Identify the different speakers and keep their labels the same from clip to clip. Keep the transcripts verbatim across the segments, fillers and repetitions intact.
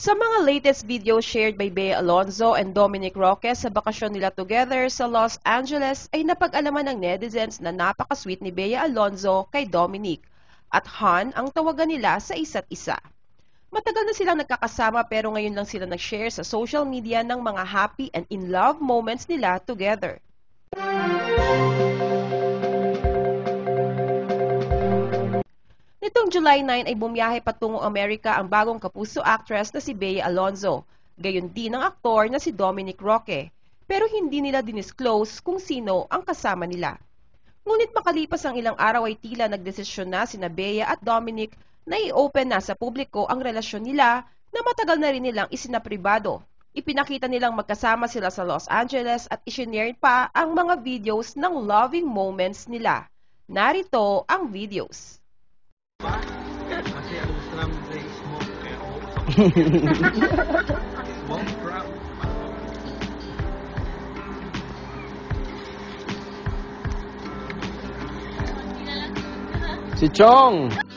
Speaker 1: Sa mga latest videos shared by Bea Alonzo and Dominic Roque sa bakasyon nila together sa Los Angeles ay napag-alaman ng netizens na napaka-sweet ni Bea Alonzo kay Dominic at Han ang tawagan nila sa isa't isa. Matagal na silang nagkakasama pero ngayon lang sila nag-share sa social media ng mga happy and in love moments nila together. Nitong July nine ay bumiyahe patungong Amerika ang bagong kapuso actress na si Bea Alonzo, gayon din ang aktor na si Dominic Roque, pero hindi nila dinisclose kung sino ang kasama nila. Ngunit makalipas ang ilang araw ay tila nagdesisyon na sina Bea at Dominic na i-open na sa publiko ang relasyon nila na matagal na rin nilang isinapribado. Ipinakita nilang magkasama sila sa Los Angeles at isinare pa ang mga videos ng loving moments nila. Narito ang videos.
Speaker 2: Kasi ang gusto namin sa smoke, kaya ako smoke crap.
Speaker 3: Si Chong!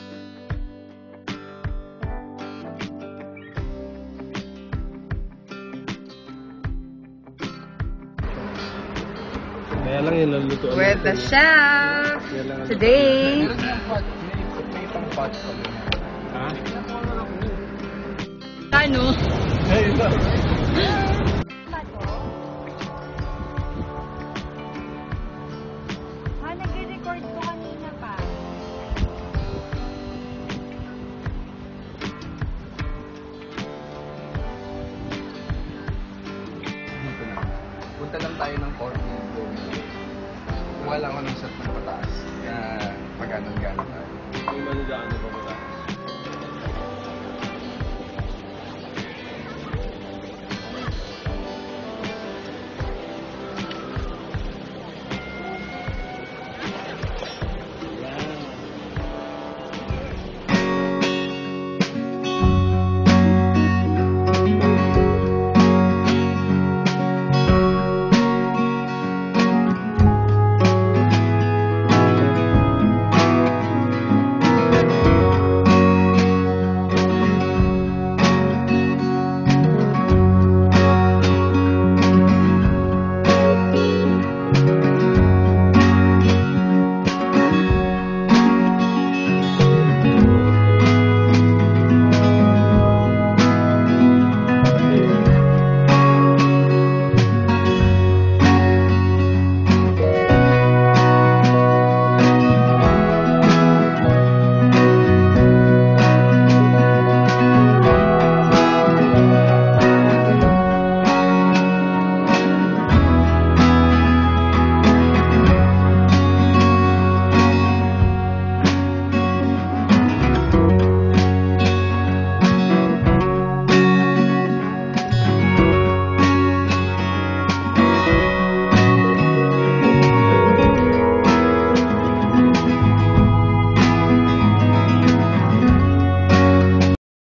Speaker 2: Kaya lang yung naluto.
Speaker 4: Pwede siya! Today!
Speaker 2: Ha?
Speaker 4: Ano?
Speaker 2: Ay, ito.
Speaker 4: Ah, nag-record ko kanina pa.
Speaker 3: Dito na. Punta lang tayo ng corner. Kuha lang ako ng shot ng pataas. Kaya pag-anong gano'n tayo.
Speaker 2: May manigaan na ba ba?